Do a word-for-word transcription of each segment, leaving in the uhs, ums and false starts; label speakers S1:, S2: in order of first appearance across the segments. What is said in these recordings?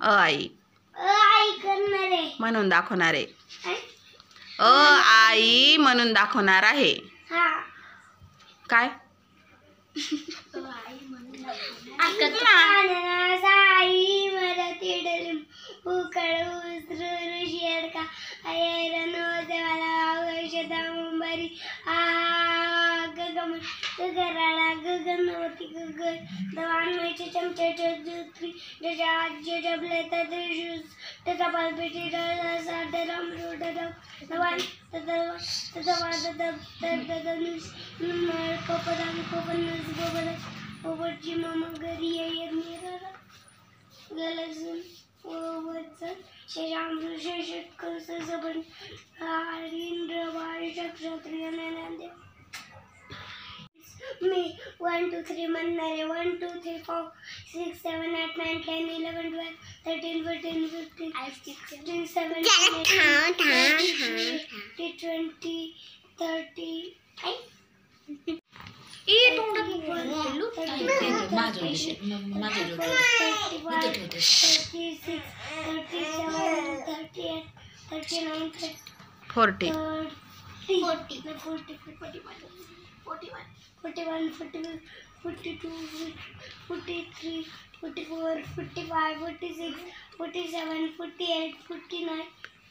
S1: अ आई
S2: आई करणारे
S1: म्हणून दाखवणार आहे. अ आई म्हणून दाखवणार आहे.
S2: हा
S1: काय
S2: आई मला तिडली उकळ उस्रू शेड का आयर नव्हते मला औषधा मुंबरी आ गगन गगराळा गगन नव्हती गगन दवांचे चमच्याच्या जुत्री ज्याच्या आजी डबले तर त्याचा पालपेटी साधे राम रोड दवान कोपदान कोपनस गोबरा ओवरची मामा घरी येईल मेरा गलसून ओवरचं शेजामृ शेषटकर सजबन इंद्र बाळ नक्षत्रिय नंदे मी वन टू थ्री म्हणणारे one two three four six seven eight nine ten eleven twelve thirteen fourteen fifteen sixteen seventeen twenty thirty
S3: ए तोंडात बोलू माझं विषय माझं जोड
S2: thirty six thirty seven thirty eight thirty nine
S1: forty
S2: forty forty forty one forty one forty one forty two forty two forty three forty four forty five forty six forty seven forty eight forty nine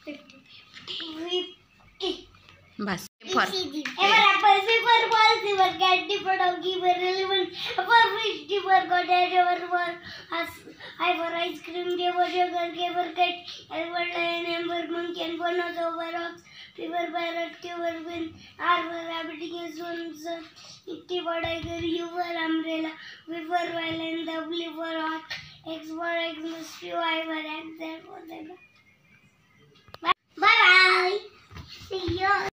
S2: fifty
S1: बस for
S2: ever apple silver ball silver cat dipper doggy for relevant for fish dipper got ever for us I for ice cream day for sugar K for cat L for lion M for monkey and for nose over rocks P for parrot Q for pin R for rabbit against one sun T for tiger U for umbrella V for violin W for hot X for Xmas Q I for X Z for zebra